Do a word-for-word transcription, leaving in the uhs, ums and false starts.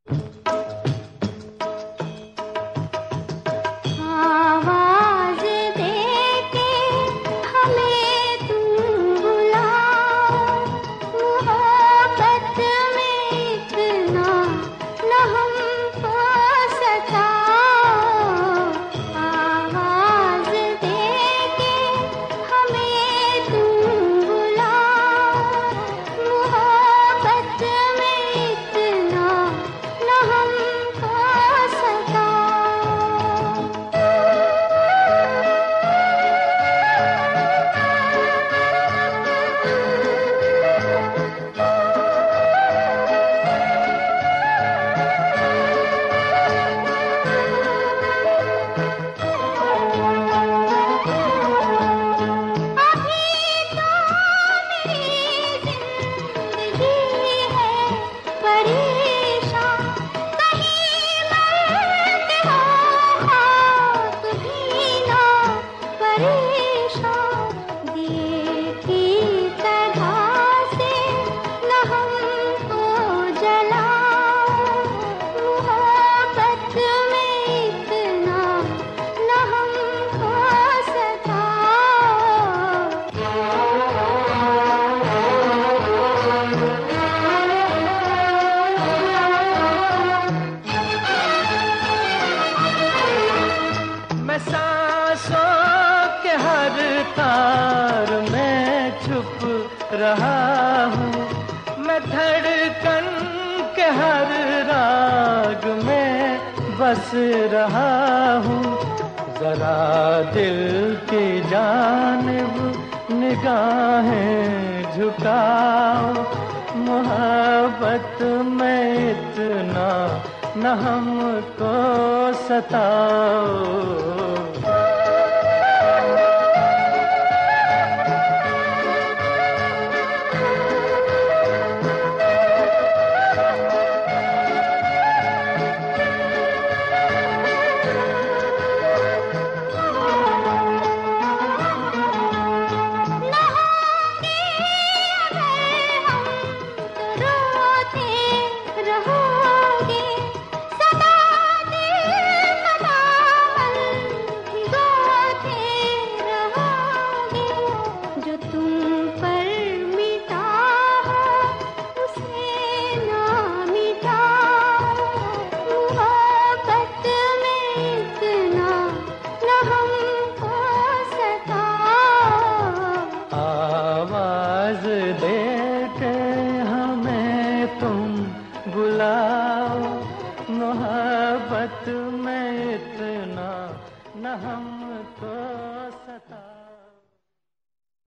सांसों के हर तार में छुप रहा हूँ, मैं धड़कन के हर राग में बस रहा हूँ। जरा दिल की जानिब निगाहें झुकाओ, मोहब्बत में इतना न हमको सताओ। बुलाओ, मोहब्बत में इतना न हमको